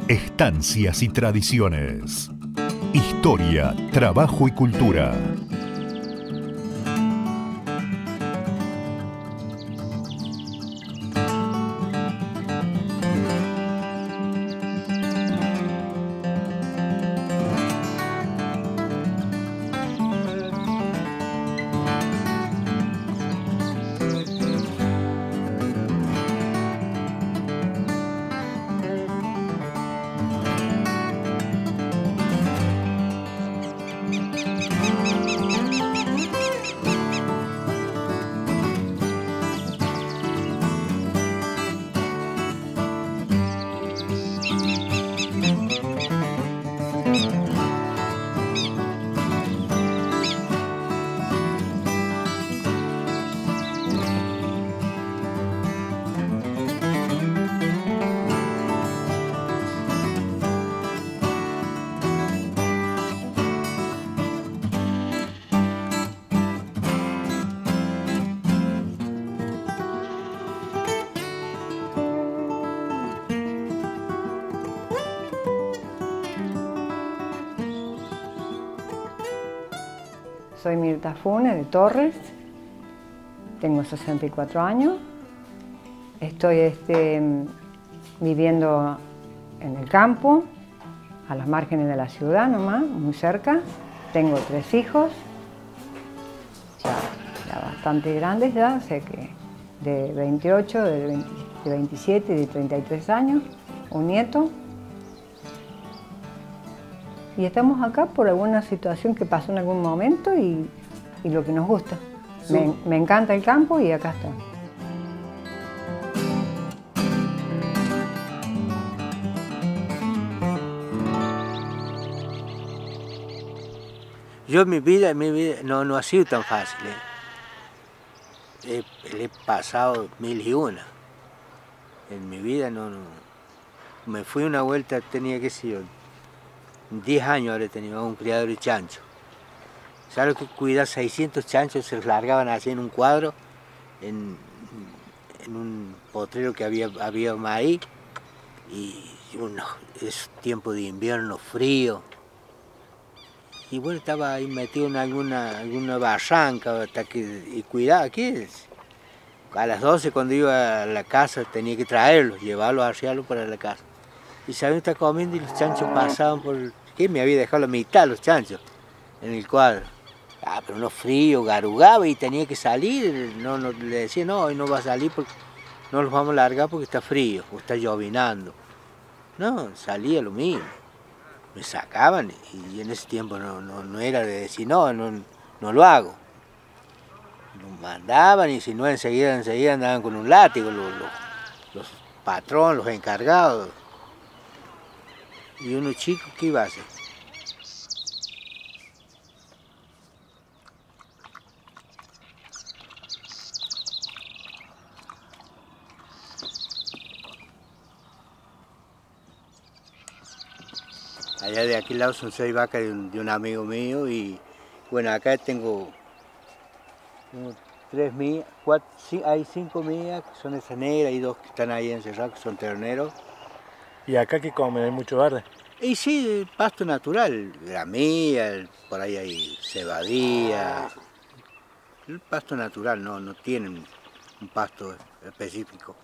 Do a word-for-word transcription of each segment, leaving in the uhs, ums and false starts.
Estancias y tradiciones. Historia, trabajo y cultura. Soy Mirta Fune de Torres, tengo sesenta y cuatro años, estoy este, viviendo en el campo, a las márgenes de la ciudad nomás, muy cerca. Tengo tres hijos, ya, ya bastante grandes ya, sé que de veintiocho, de, veinte, de veintisiete y de treinta y tres años, un nieto. Y estamos acá por alguna situación que pasó en algún momento y, y lo que nos gusta. Sí. Me, me encanta el campo y acá estoy. Yo en mi vida, en mi vida no, no ha sido tan fácil. ¿eh? He, he pasado mil y una. En mi vida no, no. Me fui una vuelta, tenía que ser diez años ahora tenido un criador de chancho. ¿Sabes que cuidar seiscientos chanchos? Se los largaban así en un cuadro, en, en un potrero que había, había maíz, y uno, es tiempo de invierno frío. Y bueno, estaba ahí metido en alguna, alguna barranca hasta que, y cuidaba aquí. A las doce cuando iba a la casa tenía que traerlos, llevarlos, arrearlos para la casa. Y sabía estar comiendo y los chanchos pasaban por... ¿Qué? Me había dejado la mitad los chanchos en el cuadro. Ah, pero no frío, garugaba y tenía que salir. No, no, le decía, no, hoy no va a salir porque no los vamos a largar porque está frío o está llovinando. No, salía lo mismo. Me sacaban y en ese tiempo no, no, no era de decir, no, no, no lo hago. Nos mandaban y si no enseguida, enseguida andaban con un látigo los, los, los patrones, los encargados. Y uno chico, ¿qué iba a hacer? Allá de aquel lado son seis vacas de un, de un amigo mío y bueno, acá tengo, tengo tres mías, cuatro, sí, hay cinco mías que son esas negras y dos que están ahí encerradas que son terneros. ¿Y acá qué comen? ¿Hay mucho verde? Y sí, pasto natural, la mía, por ahí hay cebadía, el pasto natural, no, no tienen un pasto específico.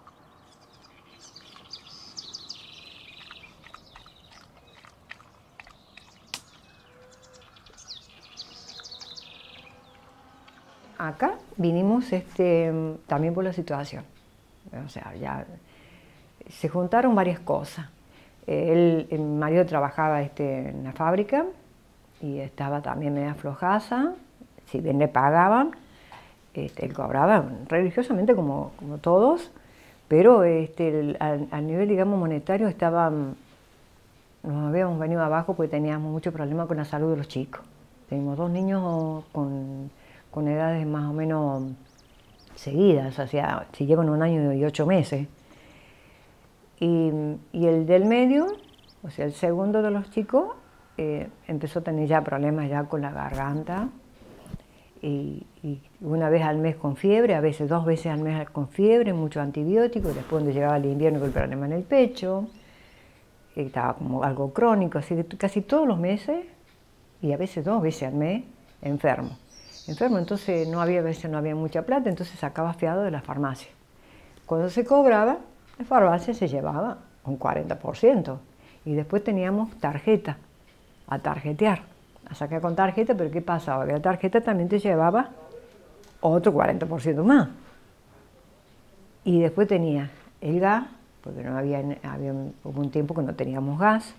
Acá vinimos este, también por la situación, o sea, ya se juntaron varias cosas. Él, el marido trabajaba este, en la fábrica y estaba también media flojaza, si bien le pagaban, este, él cobraba religiosamente como, como todos, pero este, el, al, al nivel, digamos, monetario estaba, nos habíamos venido abajo porque teníamos mucho problema con la salud de los chicos. Teníamos dos niños con, con edades más o menos seguidas, o sea, si llevan un año y ocho meses. Y, y el del medio, o sea, el segundo de los chicos, eh, empezó a tener ya problemas ya con la garganta. Y, y una vez al mes con fiebre, a veces dos veces al mes con fiebre, mucho antibiótico, después cuando llegaba el invierno con el problema en el pecho. estaba como algo crónico, así que casi todos los meses, y a veces dos veces al mes, enfermo. Enfermo, entonces no había, a veces no había mucha plata, entonces sacaba fiado de la farmacia. Cuando se cobraba, la farmacia se llevaba un cuarenta por ciento. Y después teníamos tarjeta, a tarjetear, a sacar con tarjeta, pero ¿qué pasaba? Que la tarjeta también te llevaba otro cuarenta por ciento más. Y después tenía el gas, porque no había, había hubo un tiempo que no teníamos gas.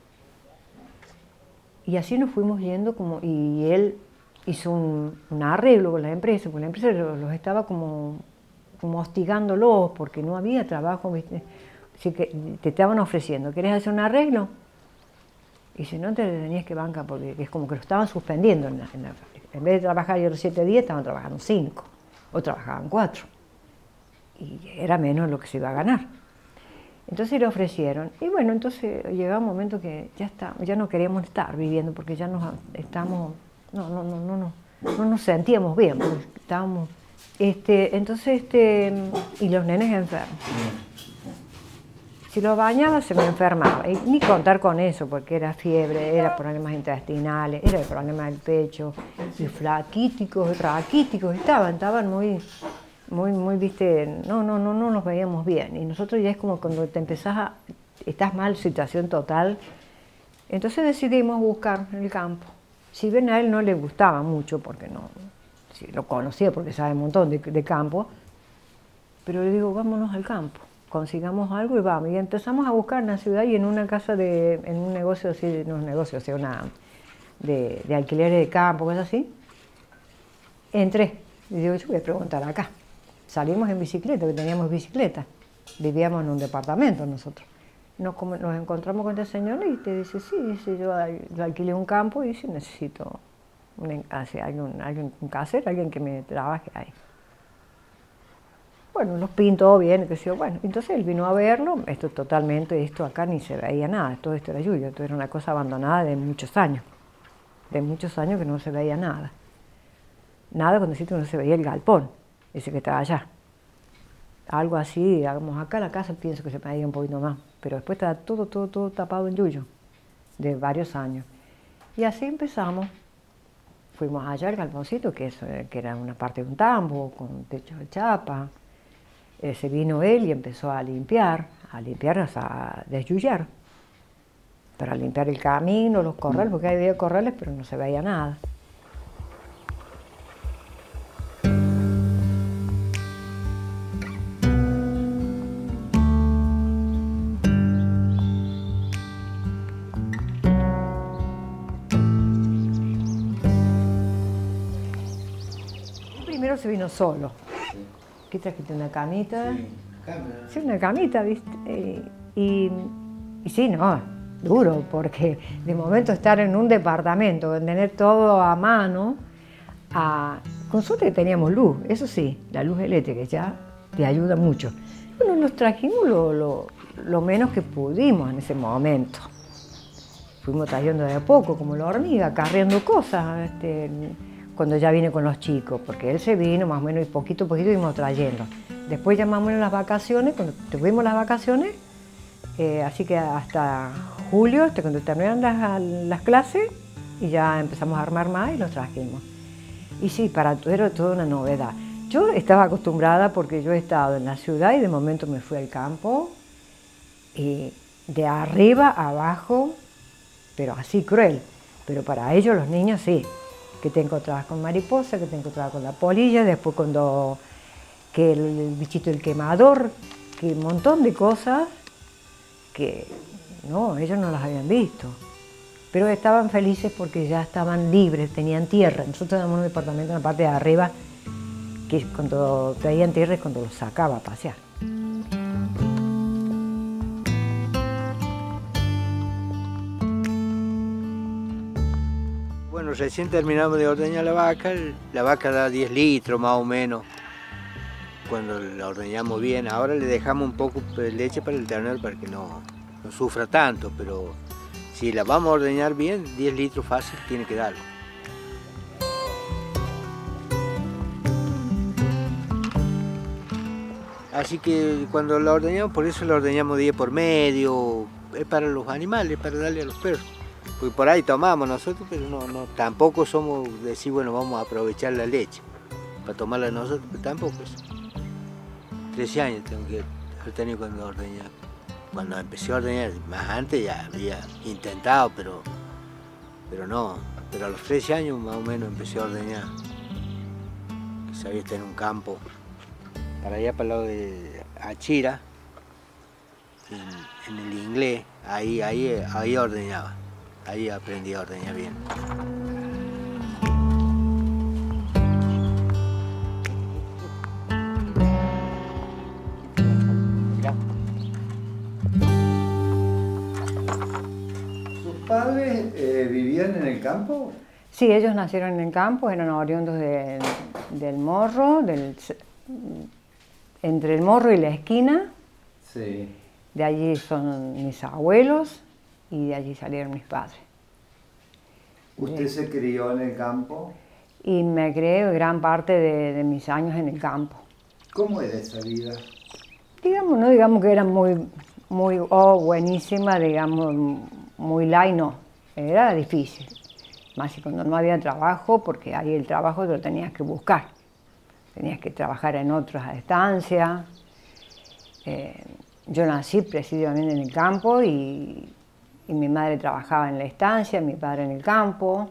Y así nos fuimos yendo, como, y él hizo un, un arreglo con la empresa, porque la empresa los, los estaba como, como hostigándolos, porque no había trabajo, ¿viste? Así que te estaban ofreciendo, ¿querés hacer un arreglo? Y si no, te tenías que bancar, porque es como que lo estaban suspendiendo en la, en la fábrica. En vez de trabajar yo los siete días, estaban trabajando cinco, o trabajaban cuatro. Y era menos lo que se iba a ganar. Entonces le ofrecieron, y bueno, entonces llegaba un momento que ya está, ya no queríamos estar viviendo, porque ya nos estamos, no, no, no, no, no, no nos sentíamos bien, porque estábamos, este, entonces, este, y los nenes enfermos. Si lo bañaba se me enfermaba, y ni contar con eso, porque era fiebre, era problemas intestinales, era el problema del pecho, y flaquíticos, raquíticos, estaban, estaban muy... Muy, muy, viste, no, no, no, no nos veíamos bien. Y nosotros ya es como cuando te empezás a, estás mal, situación total. Entonces decidimos buscar en el campo. Si bien a él no le gustaba mucho, porque no, sí, lo conocía porque sabe un montón de, de campo, pero le digo, vámonos al campo, consigamos algo y vamos. Y empezamos a buscar en la ciudad y en una casa de, en un negocio así, no un negocio, o sea, una, de, de alquileres de campo, cosas así. Entré y digo, yo voy a preguntar acá. Salimos en bicicleta, porque teníamos bicicleta, vivíamos en un departamento nosotros. Nos, nos encontramos con este señor y te dice, sí, dice, yo, yo alquilé un campo y dice, necesito un, así, alguien, alguien, un casero, alguien que me trabaje ahí. Bueno, nos pintó bien, que sí, bueno, entonces él vino a verlo, esto totalmente, esto acá ni se veía nada, todo esto era Yuyo, esto era una cosa abandonada de muchos años, de muchos años que no se veía nada. Nada cuando decís que no se veía el galpón, ese que estaba allá. Algo así, digamos, acá la casa pienso que se veía un poquito más, pero después estaba todo, todo, todo tapado en yuyo, de varios años. Y así empezamos. Fuimos allá al galponcito, que, es, que era una parte de un tambo, con un techo de chapa. Eh, se vino él y empezó a limpiar, a limpiar, o sea, a desyuyar, para limpiar el camino, los corrales, porque había corrales, pero no se veía nada. Primero se vino solo. Aquí trajiste una camita. Sí, una cama. Sí, una camita, ¿viste? Eh, y, y sí, no, duro, porque de momento estar en un departamento, tener todo a mano, a, con suerte que teníamos luz, eso sí, la luz eléctrica ya te ayuda mucho. Bueno, nos trajimos lo, lo, lo menos que pudimos en ese momento. Fuimos trayendo de a poco, como la hormiga, carriendo cosas, este, cuando ya vine con los chicos, porque él se vino más o menos y poquito a poquito íbamos trayendo. Después ya más o menos las vacaciones, cuando tuvimos las vacaciones, eh, así que hasta julio, hasta cuando terminaron las, las clases, y ya empezamos a armar más y los trajimos. Y sí, para todo era toda una novedad. Yo estaba acostumbrada porque yo he estado en la ciudad y de momento me fui al campo, y de arriba a abajo, pero así cruel. Pero para ellos, los niños, sí. Que te encontrabas con mariposa, que te encontrabas con la polilla, después cuando que el, el bichito del quemador, que un montón de cosas que no, ellos no las habían visto. Pero estaban felices porque ya estaban libres, tenían tierra. Nosotros teníamos un departamento en la parte de arriba que cuando traían tierra es cuando los sacaba a pasear. Bueno, recién terminamos de ordeñar la vaca, la vaca da diez litros más o menos cuando la ordeñamos bien. Ahora le dejamos un poco de leche para el ternero para que no, no sufra tanto, pero si la vamos a ordeñar bien, diez litros fácil tiene que darlo. Así que cuando la ordeñamos, por eso la ordeñamos día por medio, es para los animales, para darle a los perros. Porque por ahí tomamos nosotros, pero no, no, tampoco somos decir, bueno, vamos a aprovechar la leche para tomarla nosotros, pero tampoco eso. trece años tengo que haber tenido cuando ordeñaba. Cuando empecé a ordeñar, más antes ya había intentado, pero, pero no. Pero a los trece años más o menos empecé a ordeñar. Que sabía estar en un campo, para allá para el lado de Achira, en, en el inglés, ahí, ahí, ahí ordeñaba. Ahí aprendí a ordeñar bien. ¿Sus padres eh, vivían en el campo? Sí, ellos nacieron en el campo, eran oriundos de- del Morro, del, entre el Morro y la esquina. Sí. De allí son mis abuelos y de allí salieron mis padres. ¿Usted se crió en el campo? Y me crié gran parte de, de mis años en el campo. ¿Cómo era esa vida? Digamos, no digamos que era muy, muy oh, buenísima, digamos, muy light, no. Era difícil. Más si cuando no había trabajo, porque ahí el trabajo lo tenías que buscar. Tenías que trabajar en otras estancias. Eh, yo nací precisamente en el campo y, y mi madre trabajaba en la estancia, mi padre en el campo.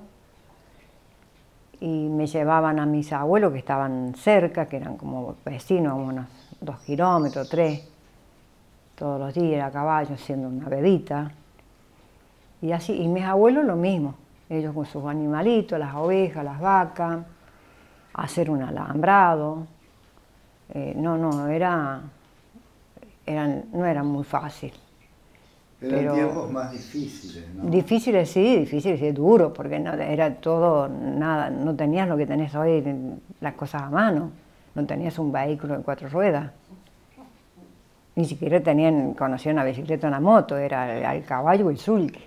Y me llevaban a mis abuelos que estaban cerca, que eran como vecinos, unos dos kilómetros, tres, todos los días a caballo haciendo una bebita. Y así, y mis abuelos lo mismo, ellos con sus animalitos, las ovejas, las vacas, hacer un alambrado. Eh, no, no, era, eran, no era muy fácil. Eran Pero- tiempos más difíciles, ¿no? Difíciles sí, difíciles sí, duro, porque no, era todo, nada, no tenías lo que tenés hoy, las cosas a mano, no tenías un vehículo de cuatro ruedas. Ni siquiera tenían, conocían una bicicleta o una moto, era el, el caballo o el sulky.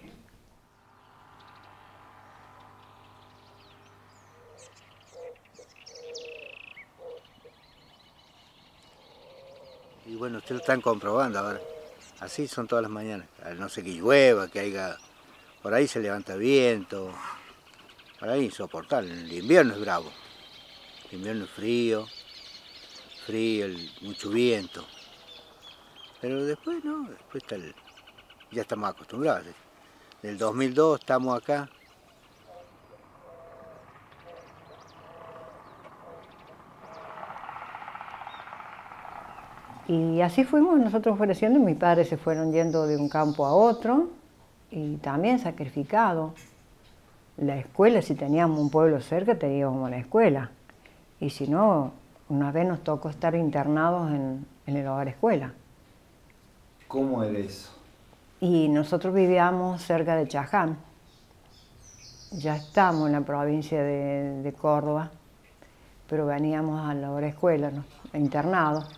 Y bueno, ustedes lo están comprobando ahora. Así son todas las mañanas. A no ser que llueva, que haya... Por ahí se levanta viento. Por ahí insoportable. El invierno es bravo. El invierno es frío. Frío, el- mucho viento. Pero después no, después está el- ya estamos acostumbrados. Del dos mil dos estamos acá. Y así fuimos nosotros creciendo, mis padres se fueron yendo de un campo a otro y también sacrificados. La escuela, si teníamos un pueblo cerca, teníamos la escuela. Y si no, una vez nos tocó estar internados en, en el hogar escuela. ¿Cómo era eso? Y nosotros vivíamos cerca de Chaján. Ya estamos en la provincia de, de Córdoba, pero veníamos a la hora escuela, ¿no? Internados.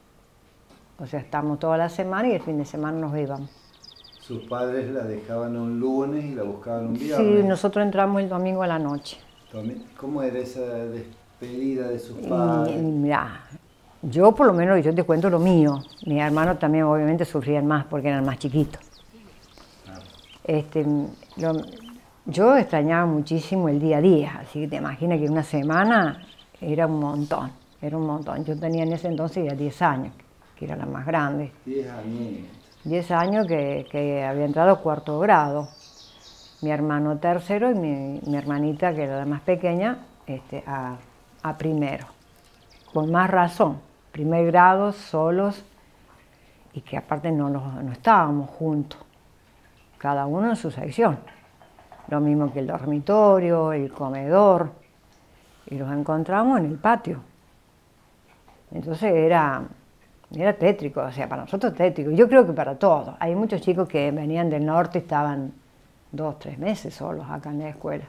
O sea, estamos toda la semana y el fin de semana nos íbamos. Sus padres la dejaban un lunes y la buscaban un Sí, viernes. nosotros entramos el domingo a la noche. También- ¿Cómo era esa despedida de sus Y, padres? y mirá, yo por lo menos, yo te cuento lo mío. Mis hermanos también obviamente sufrían más porque eran más chiquitos. Ah, Este, lo- yo extrañaba muchísimo el día a día, así que te imaginas que una semana era un montón, era un montón. Yo tenía en ese entonces ya diez años, que era la más grande. diez años. diez años que, que había entrado a cuarto grado. Mi hermano tercero y mi, mi hermanita, que era la más pequeña, este, a, a primero. Con más razón, primer grado, solos, y que aparte no, los- no estábamos juntos, cada uno en su sección. Lo mismo que el dormitorio, el comedor, y los encontramos en el patio. Entonces era, era tétrico, o sea, para nosotros tétrico. Yo creo que para todos. Hay muchos chicos que venían del norte y estaban dos, tres meses solos acá en la escuela.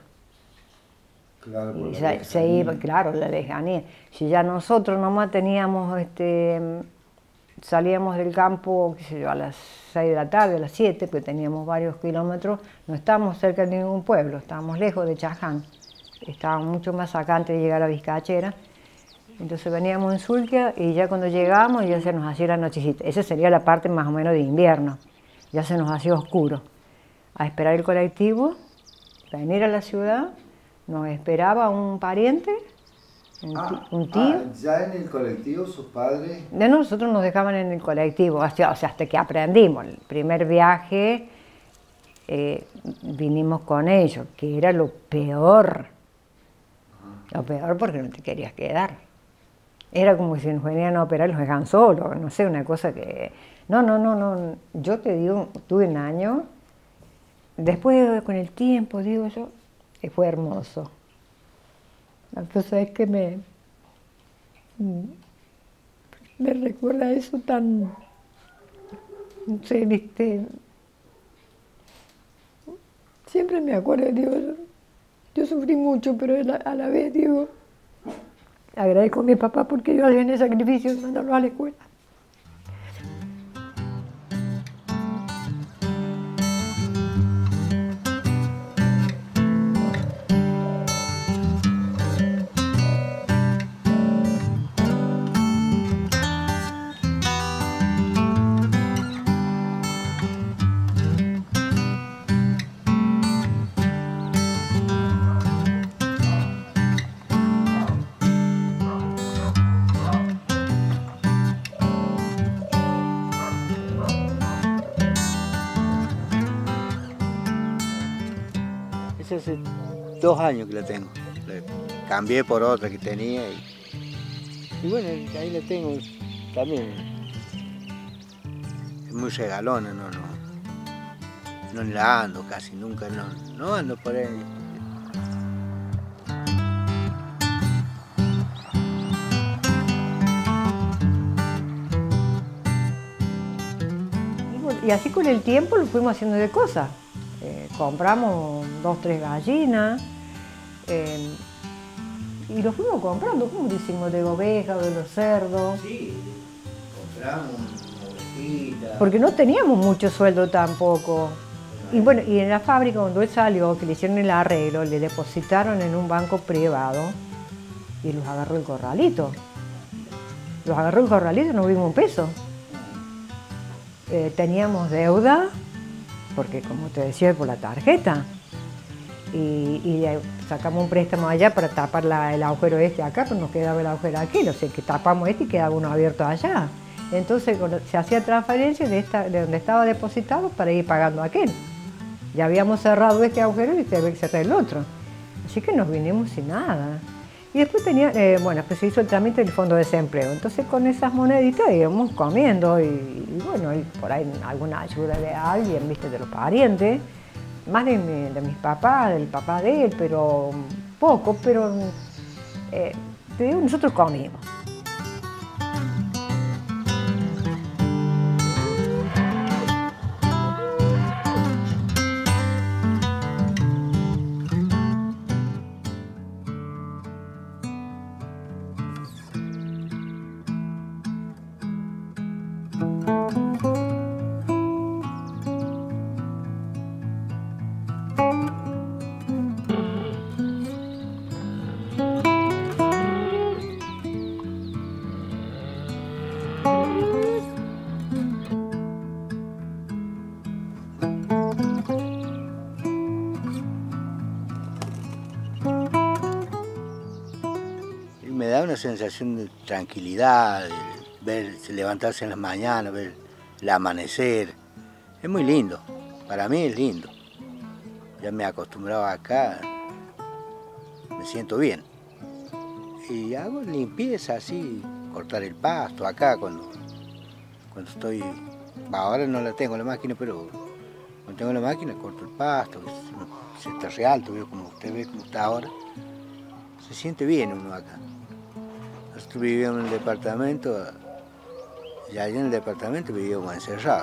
Claro, por Y la se, se lejanía. iba, claro, la lejanía. Si ya nosotros nomás teníamos, este, salíamos del campo, qué sé yo, a las seis de la tarde, a las siete, porque teníamos varios kilómetros, no estábamos cerca de ningún pueblo, estábamos lejos de Chaján. Estábamos mucho más acá antes de llegar a Vizcachera. Entonces veníamos en Zulquia y ya cuando llegábamos ya se nos hacía la nochecita. Esa sería la parte más o menos de invierno. Ya se nos hacía oscuro. A esperar el colectivo, venir a la ciudad, nos esperaba un pariente, un, Ah, un tío. ah, ya en el colectivo sus padres... De nosotros nos dejaban en el colectivo, o sea, o sea, hasta que aprendimos. El primer viaje eh, vinimos con ellos, que era lo peor. Lo peor porque no te querías quedar. Era como si nos venían a operar y los dejaban solos, no sé, una cosa que... No, no, no, no, yo te digo, tuve un año, después con el tiempo, digo yo, que fue hermoso. La cosa es que me... me recuerda eso tan... no sé, viste... Siempre me acuerdo, digo, yo, yo sufrí mucho, pero a la, a la vez, digo... agradezco a mi papá porque yo hacía el sacrificio de mandarlo a la escuela. Hace dos años que la tengo. La cambié por otra que tenía y, y bueno, ahí la tengo también. Es muy regalona, no, no, no la ando casi nunca, no, no ando por ahí. Y, bueno, y así con el tiempo lo fuimos haciendo de cosas. Eh, compramos dos, tres gallinas eh, y lo fuimos comprando, como decimos, de ovejas, de los cerdos. Sí, compramos ovejitas. Porque no teníamos mucho sueldo tampoco. Y bueno, y en la fábrica cuando él salió, que le hicieron el arreglo, le depositaron en un banco privado y los agarró el corralito. Los agarró el corralito y no vimos un peso. Eh, teníamos deuda, porque como te decía, por la tarjeta. Y, y sacamos un préstamo allá para tapar la, el agujero este acá, pero nos quedaba el agujero aquí, o sea que tapamos este y quedaba uno abierto allá. Entonces se hacía transferencia de, esta, de donde estaba depositado para ir pagando aquel. Ya habíamos cerrado este agujero y había que cerrar el otro. Así que nos vinimos sin nada. Y después tenía, eh, bueno, pues se hizo el trámite del fondo de desempleo. Entonces con esas moneditas íbamos comiendo y, y bueno, y por ahí alguna ayuda de alguien, viste, de los parientes, más de, mi, de mis papás, del papá de él, pero poco, pero eh, te digo, nosotros comimos. Me da una sensación de tranquilidad, de ver, levantarse en las mañanas, ver el amanecer. Es muy lindo, para mí es lindo. Ya me he acostumbrado acá, me siento bien. Y hago limpieza así, cortar el pasto acá cuando, cuando estoy... Ahora no la tengo la máquina, pero cuando tengo la máquina corto el pasto, se está re alto, veo como usted ve como está ahora. Se siente bien uno acá. Nosotros vivíamos en el departamento, y allá en el departamento vivíamos encerrados.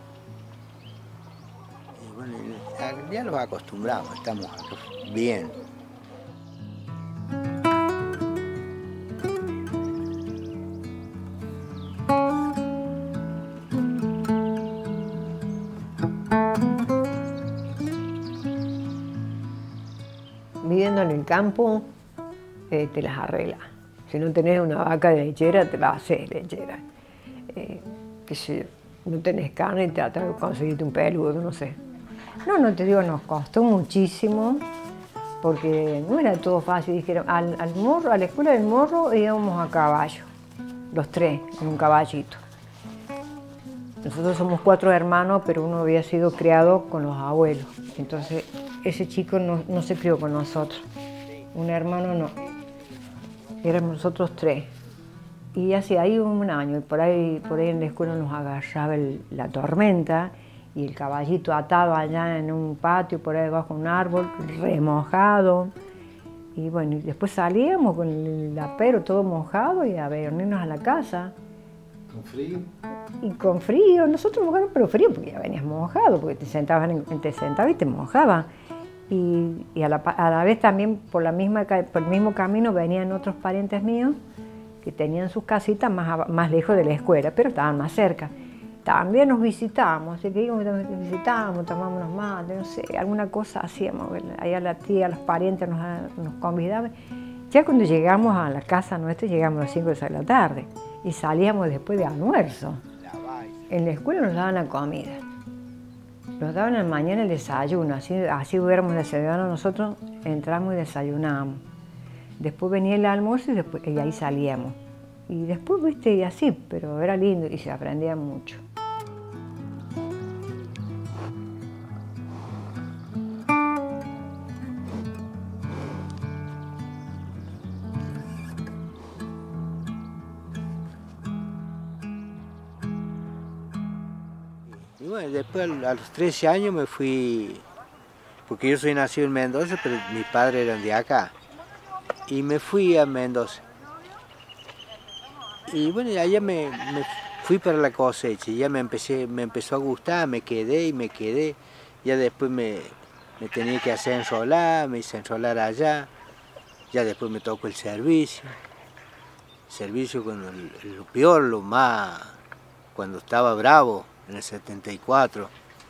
Y bueno, ya, ya los acostumbramos, estamos bien. Viviendo en el campo, eh, te las arreglas. Si no tenés una vaca lechera, te la haces lechera. Eh, que si no tenés carne, trata de conseguirte un peludo, no sé. No, no te digo, nos costó muchísimo, porque no era todo fácil. Dijeron, al, al morro, a la escuela del morro íbamos a caballo, los tres, en un caballito. Nosotros somos cuatro hermanos, pero uno había sido criado con los abuelos. Entonces, ese chico no, no se crió con nosotros. Un hermano no. Éramos nosotros tres. Y así, ahí un año, y por ahí, por ahí en la escuela nos agarraba el, la tormenta, y el caballito atado allá en un patio, por ahí debajo de un árbol, remojado. Y bueno, y después salíamos con el apero todo mojado y a venirnos a la casa. ¿Con frío? Y con frío, nosotros mojados, pero frío, porque ya venías mojado, porque te sentabas, en, te sentabas y te mojaba. Y, y a, la, a la vez también por, la misma, por el mismo camino venían otros parientes míos que tenían sus casitas más, más lejos de la escuela, pero estaban más cerca. También nos visitábamos, así que íbamos, visitábamos, tomábamos unos mates, no sé, alguna cosa hacíamos. Allá la tía, los parientes nos, nos convidaban. Ya cuando llegamos a la casa nuestra, llegamos a las cinco de la tarde y salíamos después de almuerzo. En la escuela nos daban la comida. Nos daban en la mañana el desayuno, así, así hubiéramos desayunado nosotros, entramos y desayunábamos. Después venía el almuerzo y, después, y ahí salíamos. Y después, viste, y así, pero era lindo y se aprendía mucho. Y bueno, después a los trece años me fui, porque yo soy nacido en Mendoza, pero mis padres eran de acá. Y me fui a Mendoza. Y bueno, allá me, me fui para la cosecha, y ya me, empecé, me empezó a gustar, me quedé y me quedé. Ya después me, me tenía que hacer enrolar, me hice enrolar allá. Ya después me tocó el servicio. El servicio con el, lo peor, lo más, cuando estaba bravo, en el setenta y cuatro.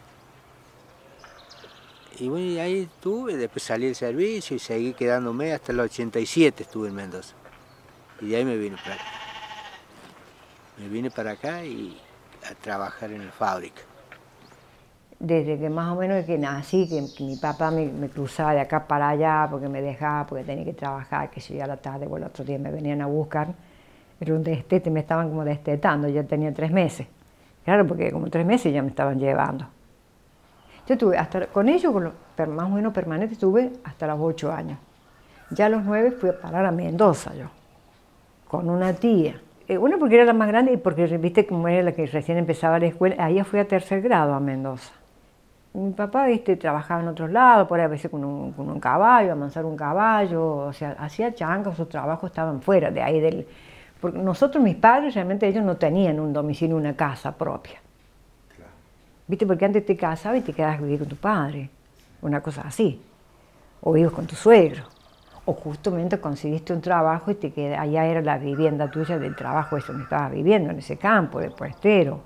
Y bueno, y ahí estuve, después salí del servicio y seguí quedándome hasta el ochenta y siete estuve en Mendoza. Y de ahí me vine para acá. Me vine para acá y a trabajar en la fábrica. Desde que más o menos que nací, que, que mi papá me, me cruzaba de acá para allá porque me dejaba, porque tenía que trabajar, que si yo a la tarde o el otro día me venían a buscar, era un destete, me estaban como destetando, yo tenía tres meses. Claro, porque como tres meses ya me estaban llevando. Yo estuve hasta, con ellos, con lo, más o menos permanente, estuve hasta los ocho años. Ya a los nueve fui a parar a Mendoza yo, con una tía. Eh, una porque era la más grande y porque, viste, como era la que recién empezaba la escuela, ahí fui a tercer grado a Mendoza. Mi papá, viste, trabajaba en otros lados, por ahí a veces con un, con un caballo, amansar un caballo, o sea, hacía chancas, sus trabajos estaban fuera de ahí del... Porque nosotros, mis padres, realmente ellos no tenían un domicilio, una casa propia. Claro. ¿Viste? Porque antes te casabas y te quedabas a vivir con tu padre, una cosa así. O ibas con tu suegro. O justamente conseguiste un trabajo y te quedas, allá era la vivienda tuya del trabajo ese donde estabas viviendo, en ese campo de puestero.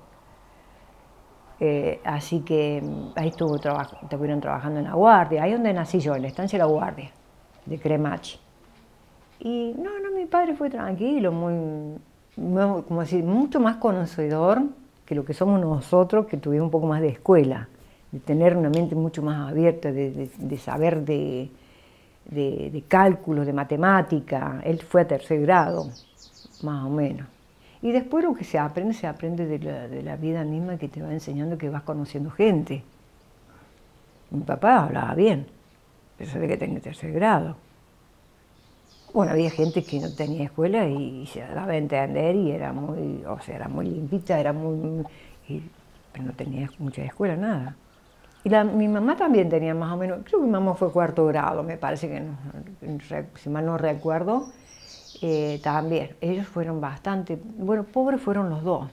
Eh, así que ahí estuvo trabajo, estuvieron trabajando en La Guardia, ahí donde nací yo, en la estancia de La Guardia, de Cremachi. Y no, no, mi padre fue tranquilo, muy, muy, como decir, mucho más conocedor que lo que somos nosotros, que tuvimos un poco más de escuela, de tener una mente mucho más abierta, de, de, de saber de, de, de cálculos, de matemática. Él fue a tercer grado, más o menos. Y después lo que se aprende, se aprende de la, de la vida misma, que te va enseñando, que vas conociendo gente. Mi papá hablaba bien, pero sabe que tenía tercer grado. Bueno, había gente que no tenía escuela y se daba a entender y era muy, o sea, era muy limpita, era muy, y, pero no tenía mucha escuela, nada. Y la, mi mamá también tenía más o menos, creo que mi mamá fue cuarto grado, me parece que, no, si mal no recuerdo, eh, también. Ellos fueron bastante, bueno, pobres fueron los dos.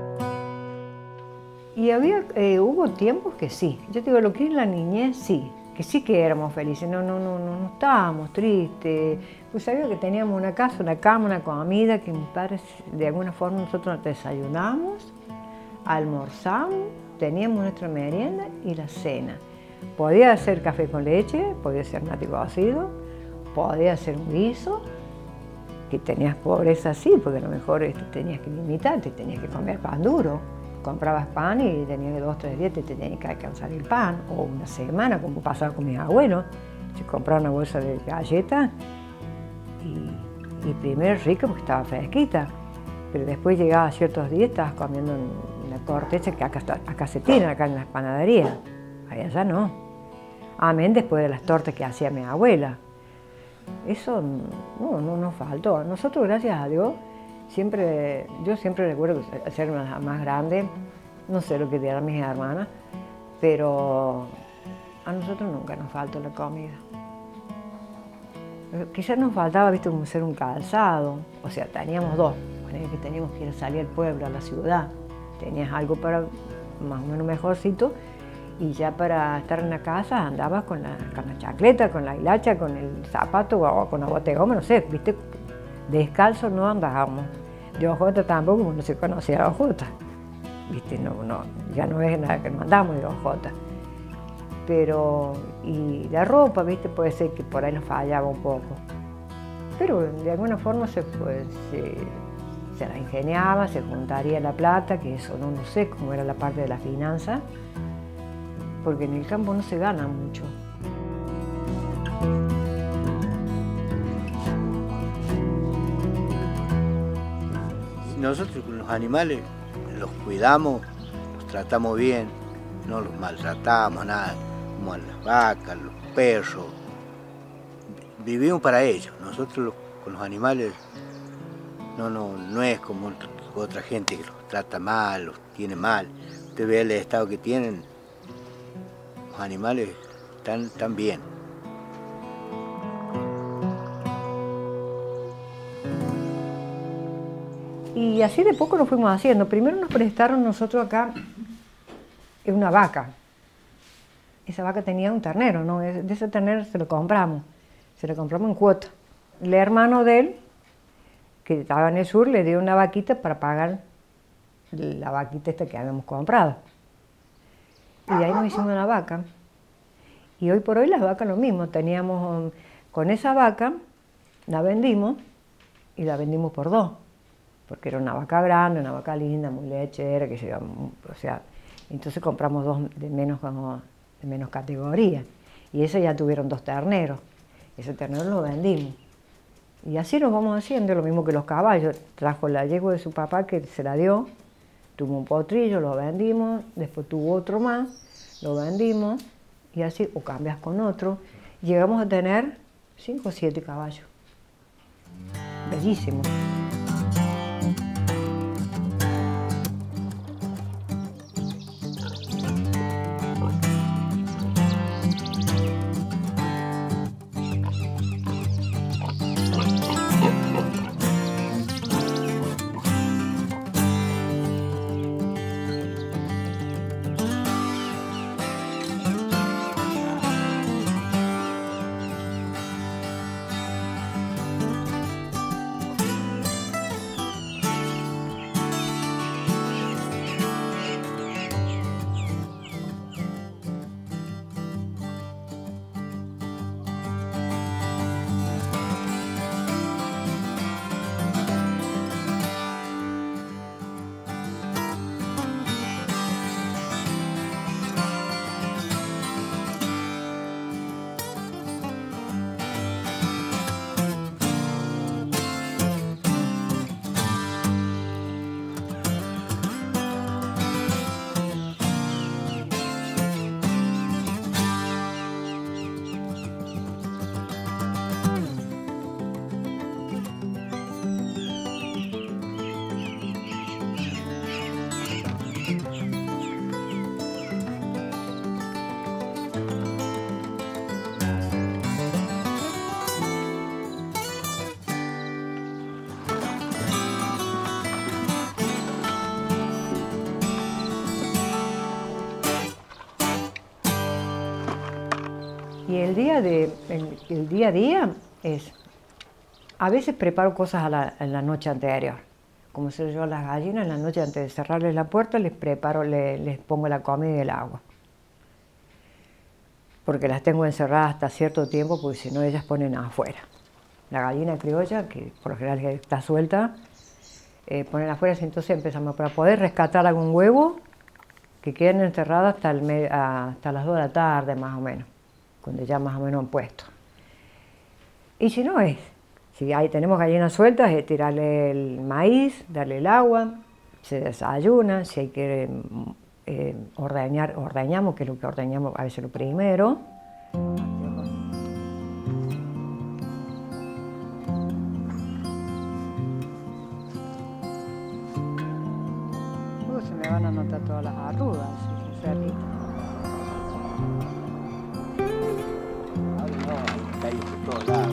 Y había, eh, hubo tiempos que sí. Yo te digo, lo que es la niñez, sí, que sí que éramos felices, no, no, no, no, no estábamos tristes. Pues sabía que teníamos una casa, una cama, una comida, que mis padres, de alguna forma, nosotros desayunamos, almorzamos, teníamos nuestra merienda y la cena. Podía hacer café con leche, podía ser mate cocido, podía hacer un guiso, que tenías pobreza sí, porque a lo mejor este, tenías que limitarte, tenías que comer pan duro. Comprabas pan y tenías que dos, tres días te tenías que alcanzar el pan, o una semana, como pasaba con mis abuelos. Se compraba una bolsa de galletas y, y primero rico porque estaba fresquita, pero después llegaba a ciertos días, estabas comiendo una corteza que acá, acá se tiene, acá en las panaderías, allá no. Amén después de las tortas que hacía mi abuela. Eso no, no nos faltó. Nosotros, gracias a Dios, siempre, yo siempre recuerdo ser una más grande, no sé lo que dirán mis hermanas, pero a nosotros nunca nos faltó la comida. Quizás nos faltaba, viste, como ser un calzado, o sea, teníamos dos, que teníamos que ir a salir al pueblo, a la ciudad, tenías algo para más o menos mejorcito, y ya para estar en la casa andabas con la, con la chancleta, con la hilacha, con el zapato o con la bota de goma, no sé, viste, descalzo no andábamos. De ojota tampoco, porque no se conocía ojota. Viste, no, no, ya no es nada que no andamos de ojota. Pero, y la ropa, viste, puede ser que por ahí nos fallaba un poco. Pero de alguna forma se, pues, se, se la ingeniaba, se juntaría la plata, que eso no, no sé cómo era la parte de la finanza, porque en el campo no se gana mucho. Nosotros con los animales los cuidamos, los tratamos bien, no los maltratamos, nada, como a las vacas, los perros. Vivimos para ellos. Nosotros los, con los animales no, no, no es como otra gente que los trata mal, los tiene mal. Usted ve el estado que tienen, los animales están, están bien. Y así de poco lo fuimos haciendo. Primero nos prestaron nosotros acá una vaca. Esa vaca tenía un ternero, ¿no? De ese ternero se lo compramos. Se lo compramos en cuota. El hermano de él, que estaba en el sur, le dio una vaquita para pagar la vaquita esta que habíamos comprado. Y de ahí nos hicimos una vaca. Y hoy por hoy las vacas lo mismo. Teníamos, con esa vaca, la vendimos y la vendimos por dos. Porque era una vaca grande, una vaca linda, muy lechera, que se, o sea, entonces compramos dos de menos, de menos categoría. Y esas ya tuvieron dos terneros. Ese ternero lo vendimos. Y así nos vamos haciendo, lo mismo que los caballos. Trajo la yegua de su papá que se la dio, tuvo un potrillo, lo vendimos, después tuvo otro más, lo vendimos, y así, o cambias con otro. Llegamos a tener cinco o siete caballos. Bellísimos. Y el día, de, el, el día a día es, a veces preparo cosas a la, a la noche anterior. Como sé yo a las gallinas, en la noche antes de cerrarles la puerta les preparo, les, les pongo la comida y el agua. Porque las tengo encerradas hasta cierto tiempo, porque si no ellas ponen afuera. La gallina criolla, que por lo general está suelta, eh, ponen afuera, entonces empezamos para poder rescatar algún huevo que queden encerradas hasta, el, hasta las dos de la tarde más o menos, cuando ya más o menos han puesto. Y si no es, si ahí tenemos gallinas sueltas, es tirarle el maíz, darle el agua, se desayuna, si hay que eh, ordeñar, ordeñamos, que es lo que ordeñamos a veces lo primero. Luego se me van a notar todas las arrugas, ese cerdito. Ay, no, hay por todos lados.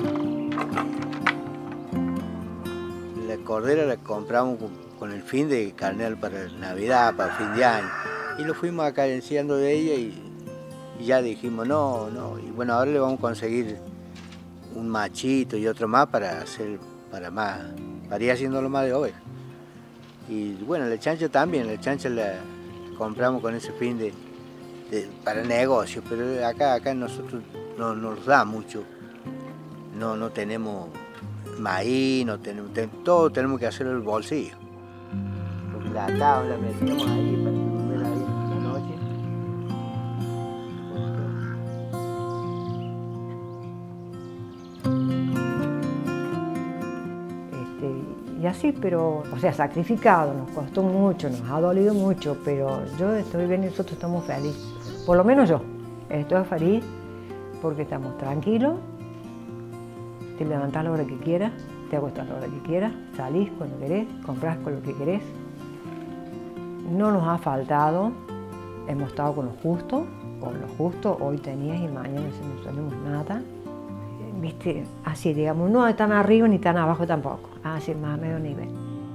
La cordera la compramos con, con el fin de carnear para Navidad, para fin de año. Y lo fuimos acarenciando de ella y, y ya dijimos no, no. Y bueno, ahora le vamos a conseguir un machito y otro más para hacer, para más, para ir haciéndolo más de oveja. Y bueno, la chancha también, la chancha la compramos con ese fin de, de para negocio, pero acá, acá nosotros no nos da mucho. No, no tenemos maíz, no tenemos, ten, todo tenemos que hacer el bolsillo. Porque la tabla metíamos ahí para que durmiera ahí en la noche. Este, y así, pero, o sea, sacrificado, nos costó mucho, nos ha dolido mucho, pero yo estoy bien y nosotros estamos felices. Por lo menos yo estoy feliz porque estamos tranquilos. Te levantás a la hora que quieras, te acostás a la hora que quieras, salís cuando querés, comprás con lo que querés. No nos ha faltado, hemos estado con lo justo, con lo justo, hoy tenías y mañana no tenemos nada. Viste, así digamos, no tan arriba ni tan abajo tampoco, así más a medio nivel.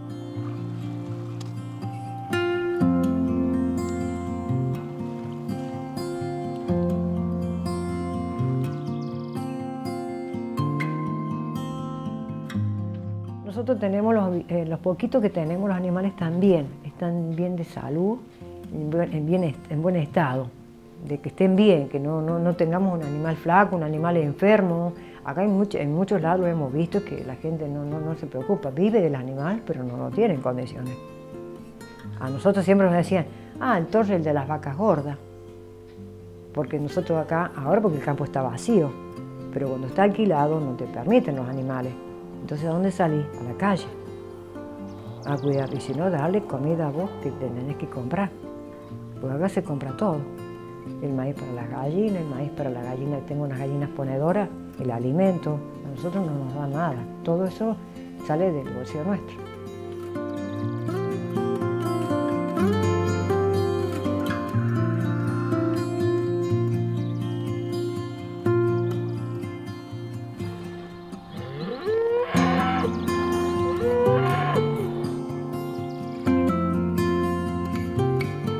Nosotros tenemos los, eh, los poquitos que tenemos, los animales también, están bien de salud, en buen, en bien, en buen estado, de que estén bien, que no, no, no tengamos un animal flaco, un animal enfermo. Acá en, mucho, en muchos lados hemos visto que la gente no, no, no se preocupa, vive del animal, pero no lo tiene en condiciones. A nosotros siempre nos decían, ah, el torre es el de las vacas gordas, porque nosotros acá, ahora porque el campo está vacío, pero cuando está alquilado no te permiten los animales. Entonces, ¿a dónde salís? A la calle, a cuidar. Y si no, darle comida a vos que tenés que comprar. Porque acá se compra todo. El maíz para las gallinas, el maíz para las gallinas, tengo unas gallinas ponedoras, el alimento. A nosotros no nos da nada. Todo eso sale del bolsillo nuestro.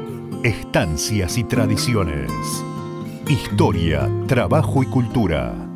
Estancias y tradiciones. Historia, trabajo y cultura.